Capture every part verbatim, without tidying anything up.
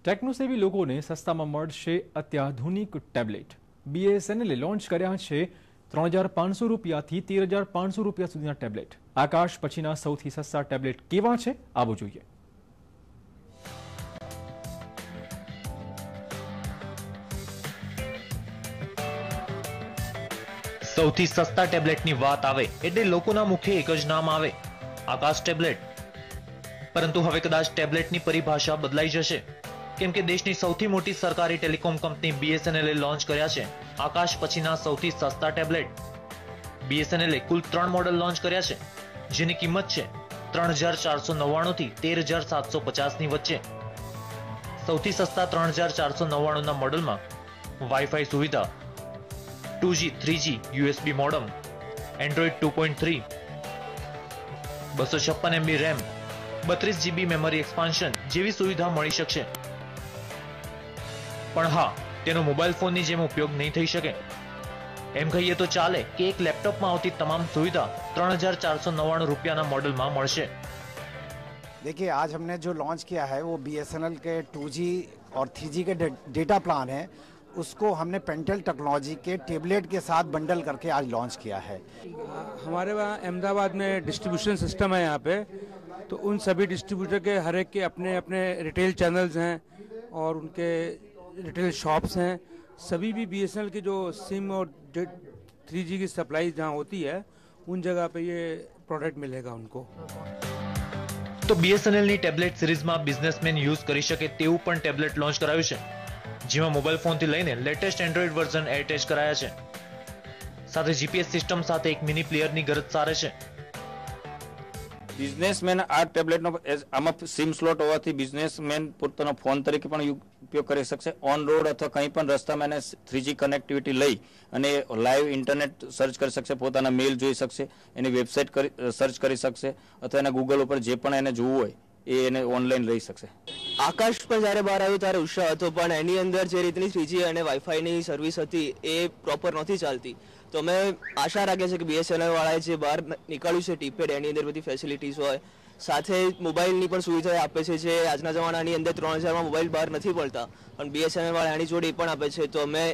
Techno savvy લોકોને સસ્તામાં મળશે અત્યાધુનિક ટેબ્લેટ। બીએસએનએલે લોન્ચ કર્યા છે ત્રણ હજાર પાંચસો રૂપિયાથી તેર હજાર પાંચસો રૂપિયા સુધીના ટેબ્લેટ। આકાશ પછીના સૌથી સસ્તા ટેબ્લેટ કેવા છે આવો જોઈએ। સૌથી સસ્તા ટેબ્લેટની વાત આવે એટલે લોકોના મુખે એક જ નામ આવે, આકાશ ટેબ્લેટ। પરંતુ હવે કદાચ ટેબ્લેટની પરિભાષા બદલાઈ જશે, કેમ કે દેશની સૌથી મોટી સરકારી ટેલિકોમ કંપની બીએસએનએલે લોન્ચ કર્યા છે આકાશ પછીના સૌથી સસ્તા ટેબ્લેટ। બીએસએનએલે કુલ ત્રણ મોડેલ લોન્ચ કર્યા છે, જેની કિંમત છે ત્રણ હજાર ચારસો નવ્વાણું થી તેર હજાર સાતસો પચાસ ની વચ્ચે। સૌથી સસ્તા ત્રણ હજાર ચારસો નવ્વાણું ના મોડેલમાં વાઈફાઈ સુવિધા, two G three G USB modem, Android two point three, બસો છપ્પન એમબી રેમ, બત્રીસ જીબી મેમરી એક્સપાન્શન જેવી સુવિધા મળી શકશે। પણ હા, તેનો મોબાઈલ ફોનની જેમ ઉપયોગ નહીં થઈ શકે। એમ કહીએ તો ચાલે કે એક લેપટોપમાં આવતી તમામ સુવિધા ત્રણ હજાર ચારસો નવ્વાણું રૂપિયાના મોડેલમાં મળશે। देखिए, आज हमने जो लॉन्च किया है वो बीएसएनएल के टू जी और थ्री जी के डेटा प्लान है, उसको हमने पेंटेल टेक्नोलॉजी के टेबलेट के साथ बंडल करके आज लॉन्च किया है। हमारे वहाँ अहमदाबाद में डिस्ट्रीब्यूशन सिस्टम है यहाँ पे, तो उन सभी डिस्ट्रीब्यूटर के हर एक के अपने अपने रिटेल चैनल्स हैं और उनके रिटेल शॉप्स हैं। सभी भी बीएसएनएल की जो सिम और थ्री जी की सप्लाई जहाँ होती है उन जगह पे ये प्रोडक्ट मिलेगा उनको। तो बीएसएनएल ની ટેબ્લેટ સિરીઝમાં બિઝનેસમેન યુઝ કરી શકે તેવું પણ ટેબ્લેટ લોન્ચ કરાયું છે, જેમાં મોબાઈલ ફોનથી લઈને લેટેસ્ટ એન્ડ્રોઇડ વર્ઝન એટેચ કરાયા છે। સાથે જીપીએસ સિસ્ટમ સાથે એક મિની પ્લેયરની ગરજ સારે છે। બિઝનેસમેન આ ટેબ્લેટનો આમાં સિમ સ્લોટ હોવાથી બિઝનેસમેન પોતાનો ફોન તરીકે પણ ઉપયોગ કરી શકશે। ઓન રોડ અથવા કંઈ પણ રસ્તામાં એને થ્રી જી કનેક્ટિવિટી લઈ અને લાઈવ ઇન્ટરનેટ સર્ચ કરી શકશે, પોતાના મેલ જોઈ શકશે, એની વેબસાઇટ સર્ચ કરી શકશે અથવા એના ગૂગલ ઉપર જે પણ એને જોવું હોય એ એને ઓનલાઈન લઈ શકશે। આકાશ પણ જ્યારે બહાર આવ્યું ત્યારે ઉત્સાહ હતો, પણ એની અંદર જે રીતની થ્રી જી અને વાઈફાઈની સર્વિસ હતી એ પ્રોપર નહોતી ચાલતી। તો અમે આશા રાખીએ છીએ કે બીએસએનએલ વાળાએ જે બહાર નીકળ્યું છે ટીપેડ, એની અંદર બધી ફેસિલિટીઝ હોય, સાથે મોબાઈલની પણ સુવિધા આપે છે, જે આજના જમાનાની અંદર ત્રણ હજારમાં મોબાઈલ બહાર નથી પડતા, પણ બીએસએનએલ વાળા એની જોડે એ પણ આપે છે। તો અમે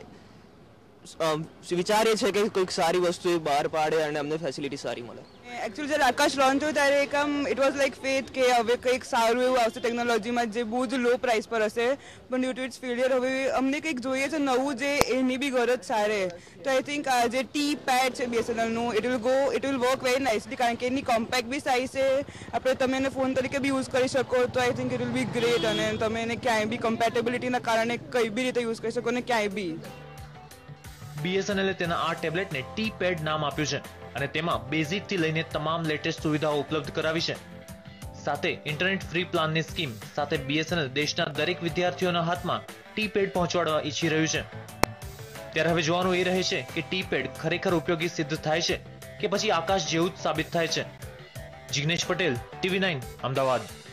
વિચારીએ છીએ કે કોઈક સારી વસ્તુ બહાર પાડે અને અમને ફેસિલિટી સારી મળે। एक्चुअली जब आकाश लॉन्च हो ત્યારે એકમ ઇટ વોઝ લાઈક ફેથ કે હવે કંઈક સારું એવું આવશે ટેકનોલોજીમાં જે બહુ જ લો પ્રાઇસ પર હશે, પણ ડ્યુ ટુ ઇટ્સ ફેલિયર હવે અમને કંઈક જોઈએ છે નવું, જે એની બી ગરજ સારે। તો આઈ થિંક આ જે ટી પેડ છે બીએસએનએલનું, it will go it will work very nicely, કારણ કે એની કોમ્પેક્ટ બી સાઇઝ છે, આપણે તમે એને ફોન તરીકે બી યુઝ કરી શકો। તો I think it will be great અને તમે એને ક્યાંય બી કમ્પેટેબિલિટીના કારણે કઈ બી રીતે યુઝ કરી શકો ને ક્યાંય બી। બીએસએનએલે તેના આ ટેબ્લેટને ટી પેડ નામ આપ્યું છે અને તેમાં બેઝિક થી લઈને તમામ લેટેસ્ટ સુવિધાઓ ઉપલબ્ધ કરાવી છે। સાથે ઇન્ટરનેટ ફ્રી પ્લાનની સ્કીમ સાથે બીએસએનએલ દેશના દરેક વિદ્યાર્થીઓના હાથમાં ટી પેડ પહોંચાડવા ઈચ્છી રહ્યું છે। ત્યારે હવે જોવાનું એ રહે છે કે ટી પેડ ખરેખર ઉપયોગી સિદ્ધ થાય છે કે પછી આકાશ જેવું જ સાબિત થાય છે। Jignesh Patel, TV nine, Ahmedabad.